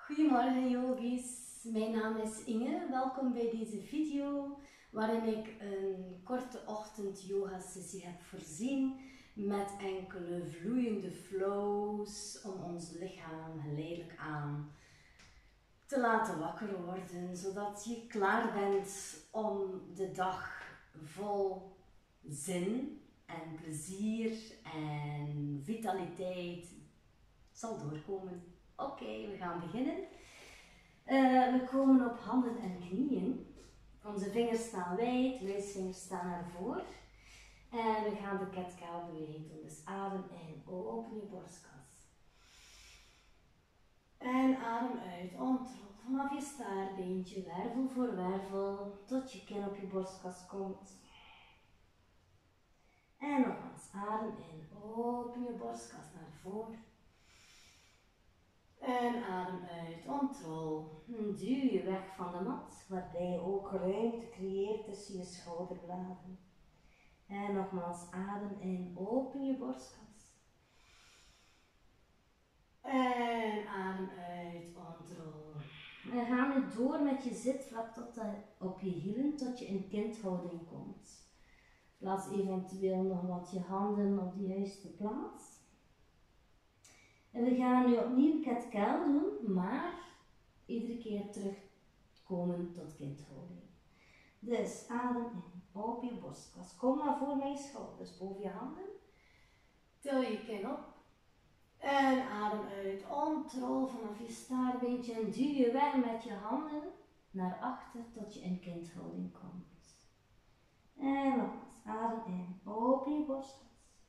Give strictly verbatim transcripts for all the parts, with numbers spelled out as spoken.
Goedemorgen yogis, mijn naam is Inge. Welkom bij deze video waarin ik een korte ochtend yoga sessie heb voorzien met enkele vloeiende flows om ons lichaam geleidelijk aan te laten wakker worden, zodat je klaar bent om de dag vol zin en plezier en vitaliteit zal doorkomen. Oké, okay, we gaan beginnen. Uh, we komen op handen en knieën. Onze vingers staan wijd, wijsvingers staan naar voren. En we gaan de cat-cow beweging doen. Dus adem in, open je borstkas. En adem uit, ontrol vanaf je staartbeentje, wervel voor wervel, tot je kin op je borstkas komt. En nogmaals, adem in, open je borstkas naar voren. En adem uit, ontrol. Duw je weg van de mat, waarbij je ook ruimte creëert tussen je schouderbladen. En nogmaals, adem in, open je borstkas. En adem uit, ontrol. En ga nu door met je zitvlak tot de, op je hielen, tot je in kindhouding komt. Plaats eventueel nog wat je handen op de juiste plaats. En we gaan nu opnieuw cat-cow doen, maar iedere keer terugkomen tot kindhouding. Dus adem in, op je borstkas. Kom naar voor mijn schouders, boven je handen. Til je kin op. En adem uit, ontrol vanaf je staartbeentje en duw je weg met je handen naar achter tot je in kindhouding komt. En nogmaals, adem in, open je borstkas.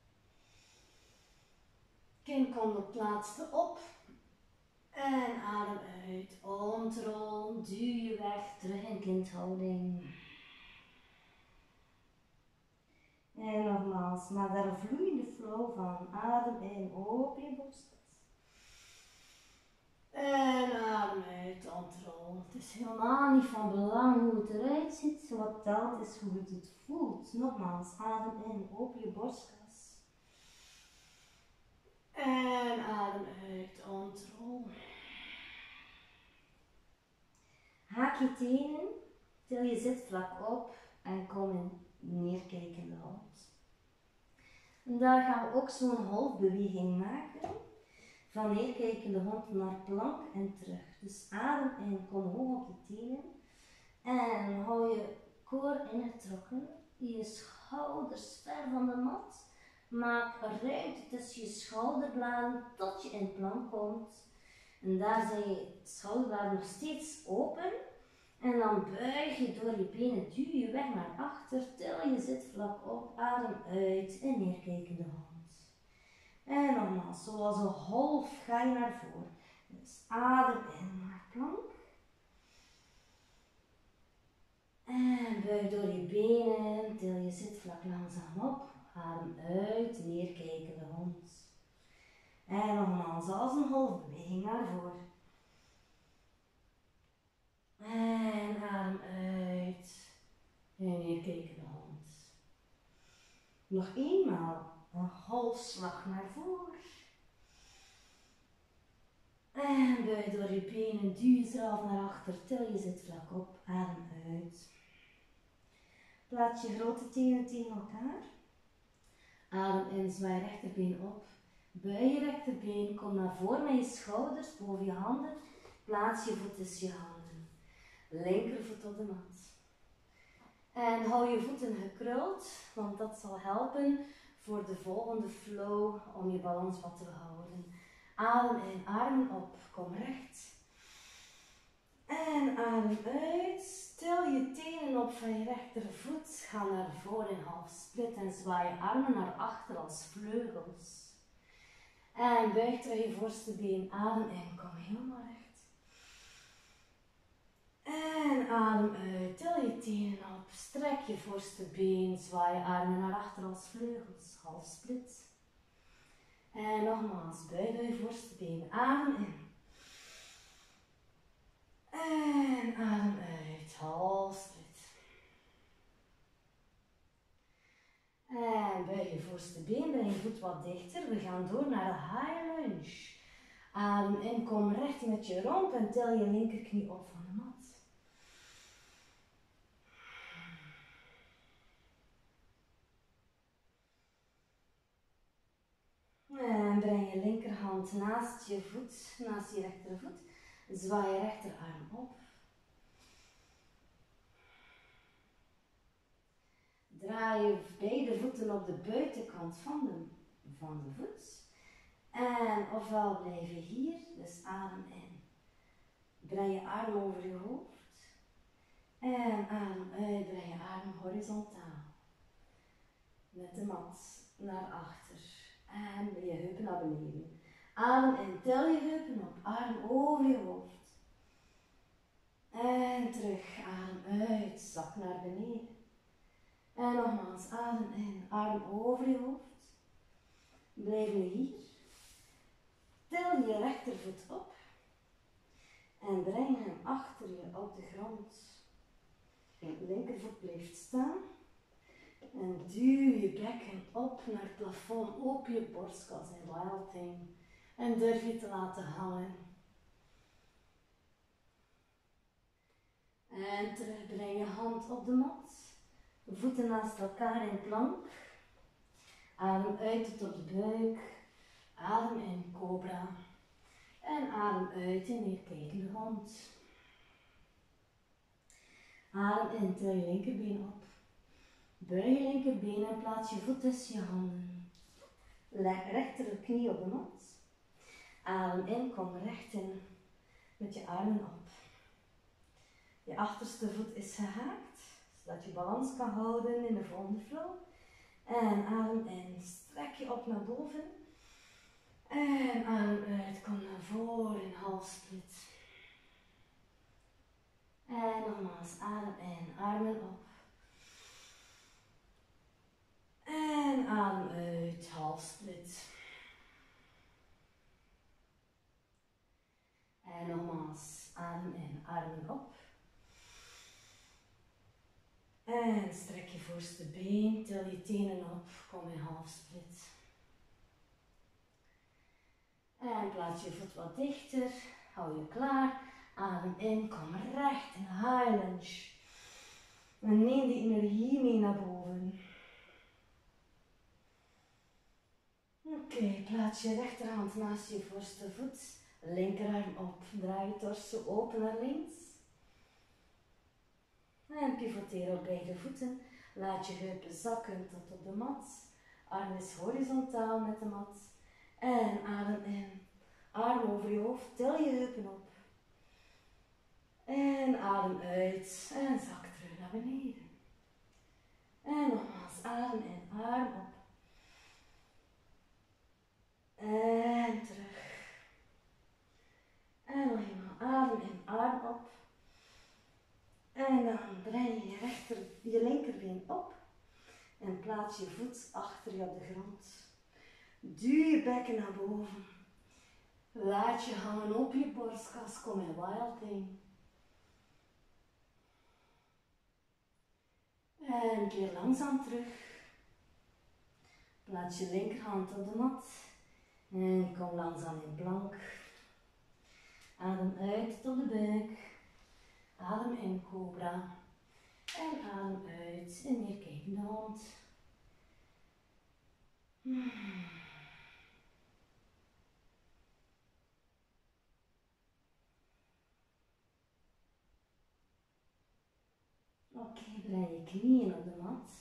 Kin komt op plaats op. En adem uit, ontrol, duw je weg, terug in kindhouding. En nogmaals, maak daar een vloeiende flow van. Adem in, open je borstkas. En adem uit, ontrol. Het is helemaal niet van belang hoe het eruit ziet. Wat telt is hoe het het voelt. Nogmaals, adem in, open je borstkas. En adem uit, ontrol. Haak je tenen, til je zitvlak op en kom in neerkijkende hond. En daar gaan we ook zo'n halfbeweging maken. Van neerkijkende hond naar plank en terug. Dus adem in, kom hoog op je tenen. En hou je koor ingetrokken. Je schouders ver van de mat. Maak ruimte tussen je schouderbladen tot je in plank komt. En daar zijn je schouderbladen nog steeds open. En dan buig je door je benen, duw je weg naar achter, til je zitvlak op, adem uit in neerkijkende hond. En nogmaals, zoals een half ga je naar voren. Dus adem in naar plank. En buig door je benen, til je zitvlak langzaam op. Adem uit, neerkijkende hond. En nogmaals, als een halfbeweging naar voren. En adem uit, en neerkijkende hond. Nog eenmaal, een halfslag naar voren. En buig door je benen, duw jezelf naar achter, til je zitvlak op, adem uit. Plaats je grote tenen tegen elkaar. Adem in, zwaai rechterbeen op. Buig je rechterbeen, kom naar voren met je schouders, boven je handen. Plaats je voet tussen je handen. Linkervoet op de mat. En hou je voeten gekruld, want dat zal helpen voor de volgende flow om je balans wat te houden. Adem in, armen op, kom recht. En adem uit. Til je tenen op van je rechtervoet. Ga naar voren in half split en zwaai je armen naar achter als vleugels. En buig terug je voorste been. Adem in, kom helemaal recht. En adem uit. Til je tenen op. Strek je voorste been. Zwaai je armen naar achter als vleugels. Half split. En nogmaals, buig door je voorste been. Adem in. En adem uit, half split. En buig je voorste been, breng je voet wat dichter. We gaan door naar de high lunge. Adem in, kom recht met je romp en tel je linkerknie op van de mat. En breng je linkerhand naast je voet, naast je rechtervoet. Zwaai je rechterarm op. Draai je beide voeten op de buitenkant van de, van de voet. En ofwel blijf je hier, dus adem in. Breng je arm over je hoofd. En adem uit, breng je arm horizontaal. Met de mat naar achter. En je heupen naar beneden. Adem in, tel je heupen op, arm over je hoofd. En terug, adem uit, zak naar beneden. En nogmaals, adem in, arm over je hoofd. Blijf nu hier. Til je rechtervoet op. En breng hem achter je op de grond. Je linkervoet blijft staan. En duw je bekken op naar het plafond. Open je borstkas en wild thing. En durf je te laten hangen. En terug, breng je hand op de mat. Voeten naast elkaar in plank. Adem uit tot op de buik. Adem in, cobra. En adem uit in neerkijkende hond. Adem in, til je linkerbeen op. Buig je linkerbeen en plaats je voet tussen je handen. Leg rechterknie op de mat. Adem in, kom recht in met je armen op. Je achterste voet is gehaakt, zodat je balans kan houden in de volgende flow. En adem in, strek je op naar boven. En adem uit, kom naar voren in halfsplit. En nogmaals, adem in, armen op. En adem uit, halfsplit. En nogmaals, adem in, armen op. En strek je voorste been, til je tenen op, kom in halfsplit. En plaats je voet wat dichter, hou je klaar, adem in, kom recht in high lunge. En neem die energie mee naar boven. Oké, okay, plaats je rechterhand naast je voorste voet, linkerarm op, draai je torso open naar links. En pivoteer op beide voeten, laat je heupen zakken tot op de mat, arm is horizontaal met de mat. En adem in, arm over je hoofd, til je heupen op. En adem uit en zak terug naar beneden. En nogmaals, adem in, arm op. En terug. En nog eenmaal, adem in, arm op. En dan breng je je, rechter, je linkerbeen op. En plaats je voet achter je op de grond. Duw je bekken naar boven. Laat je hangen op je borstkas, kom in wild thing. En keer langzaam terug. Plaats je linkerhand op de mat. En kom langzaam in plank. Adem uit tot de buik. Adem in, cobra. En adem uit in neerkijkende hond. Hmm. Oké, okay, breng je knieën op de mat.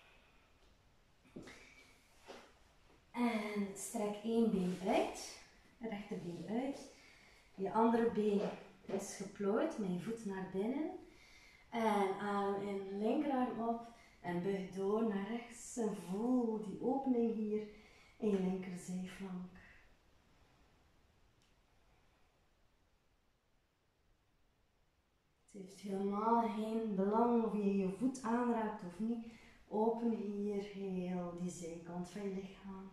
En strek één been uit, rechterbeen uit. Je andere been is geplooid met je voet naar binnen. En adem in, linkerarm op en buig door naar rechts. En voel die opening hier in je linkerzijflank. Het heeft helemaal geen belang of je je voet aanraakt of niet. Open hier heel die zijkant van je lichaam.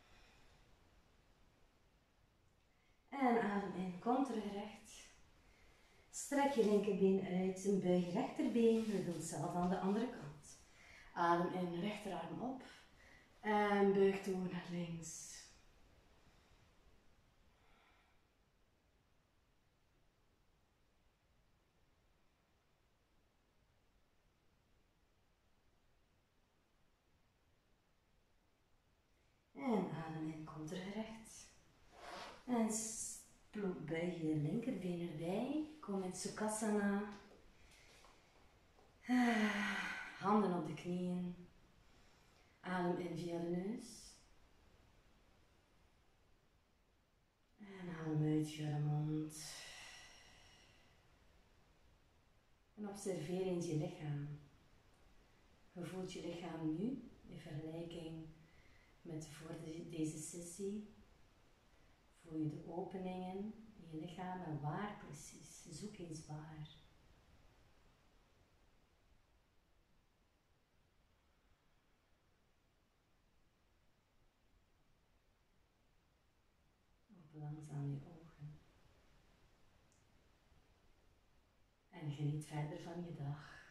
En adem in, kom terug recht. Strek je linkerbeen uit en buig je rechterbeen. We doen hetzelfde aan de andere kant. Adem in, rechterarm op. En buig door naar links. En adem in, kom terug recht. En buig je linkerbeen erbij. Kom in Sukhasana. Handen op de knieën. Adem in via de neus. En adem uit via de mond. En observeer eens je lichaam. Hoe voelt je lichaam nu in vergelijking met voor de, deze sessie? Voel je de openingen in je lichaam en waar precies? Zoek eens waar. Open langzaam je ogen. En geniet verder van je dag.